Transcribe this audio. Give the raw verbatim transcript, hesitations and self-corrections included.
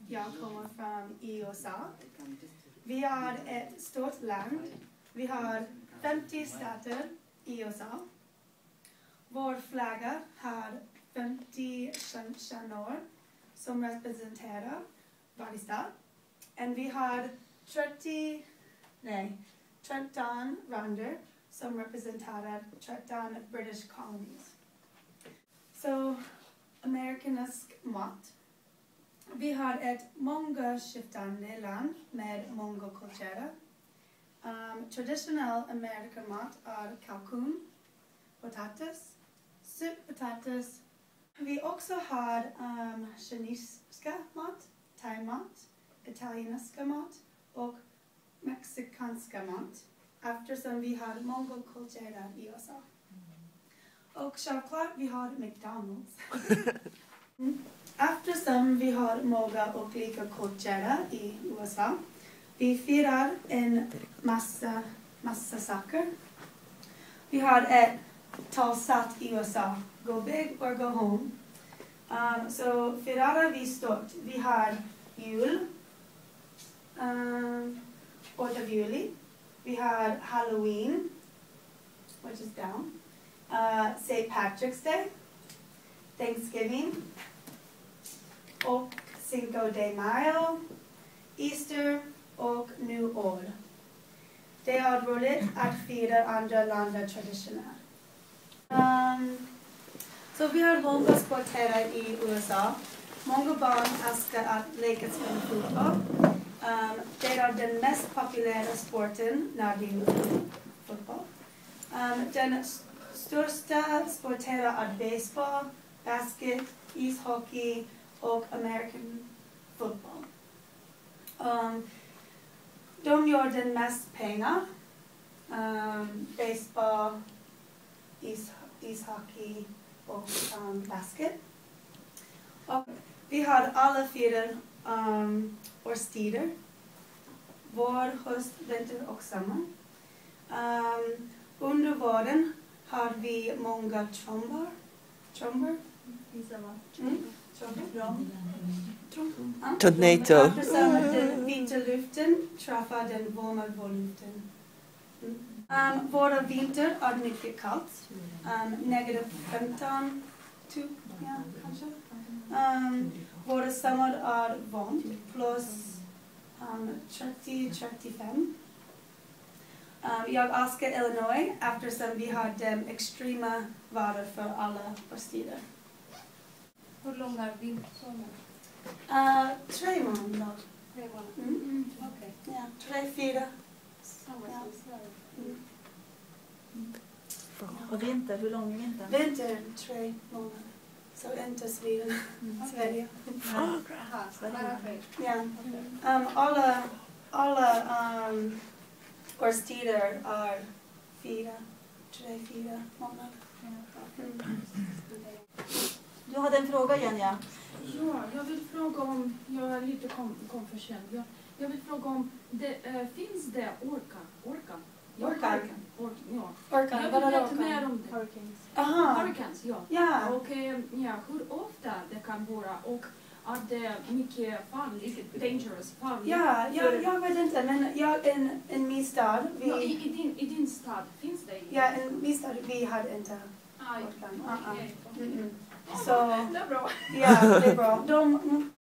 jag kommer från U S A. Vi har ett stort land. Vi har femtio stater i U S A. Vår flagga har femtio stjärnor som representerar varje stad. Och vi har trettio, nej, tretton ränder som representerar tretton British colonies. Så, amerikansk mat. Vi har ett många skiftande land med många kulturer. Um, traditionell amerikansk mat är kalkun, potatis, sötpotatis. Vi också har um, kinesiska mat, thai-mat, italienska mat och mexikanska mat. Eftersom vi har många kulturer i U S A. Och självklart vi har McDonald's. Eftersom vi har många olika kulturer i U S A. Vi firar en massa, massa saker. Vi har ett talsat i U S A. Go big or go home. Um, så firar vi stort. Vi har jul. Um, åtta juli. Vi har Halloween. Which is down. Uh, Saint Patrick's Day. Thanksgiving. Och Cinco de Mayo. Easter. Och nyår. Det är roligt att fira andra länder traditioner. Um, så vi har många sporter i U S A. Många barn älskar att leka spela fotboll. Um, det är den mest populära sporten när det gäller fotboll. Um, den största sporten är baseball, basket, ishockey och American football. Um, de gör den mest pengar. Um, baseball, is, ishockey och um, basket. Och vi har alla fyra um, årstider. Vår, höst, vinter och sommar. Um, under våren har vi många trombar. Trombar? Mm. Tornado. Eftersom den vita luften träffar den varma vårluften. Mm. Um, våra vinter är mycket kallt. Um, negativ femton, typ, ja, kanske. Um, våra sommar är varmt, plus um, trettio till trettiofem. Um, jag älskar Illinois eftersom vi har den extrema väder för alla årstider. Hur lång är vintersommaren? Uh, tre månader. Tre månader? Mm. Mm. Okej. Okay. Ja, tre, fyra. Samma Ja. som Sverige. Mm. Mm. Och vinter, hur lång är vintern? Vinter, tre månader. Så inte Sweden, Mm. Sverige. Aha, Sverige. Ja. Um, alla alla um, årstider är fyra, tre, fyra månader. Mm. Du hade en fråga, Jenja. Ja, jag vill fråga om, jag är lite kom, konfuserad. Jag, jag vill fråga om, det, äh, finns det orka? Orka? Ja, Orkan? Ork, ja. Orkan, Jag vad vill är veta mer orkan? om det. Hurricanes. Aha, Hurricanes, ja. ja. Och äh, ja, hur ofta det kan vara och är det mycket farligt, dangerous, farligt? Ja, jag, jag vet inte, men jag, en, en min stad, vi, Ja, i, i, din, I din stad, finns det? I, ja, en min stad, vi hade inte Aj, orkan. okej, Uh-uh. okej. Mm-mm. Så, Det är bra. ja, det är bra. De,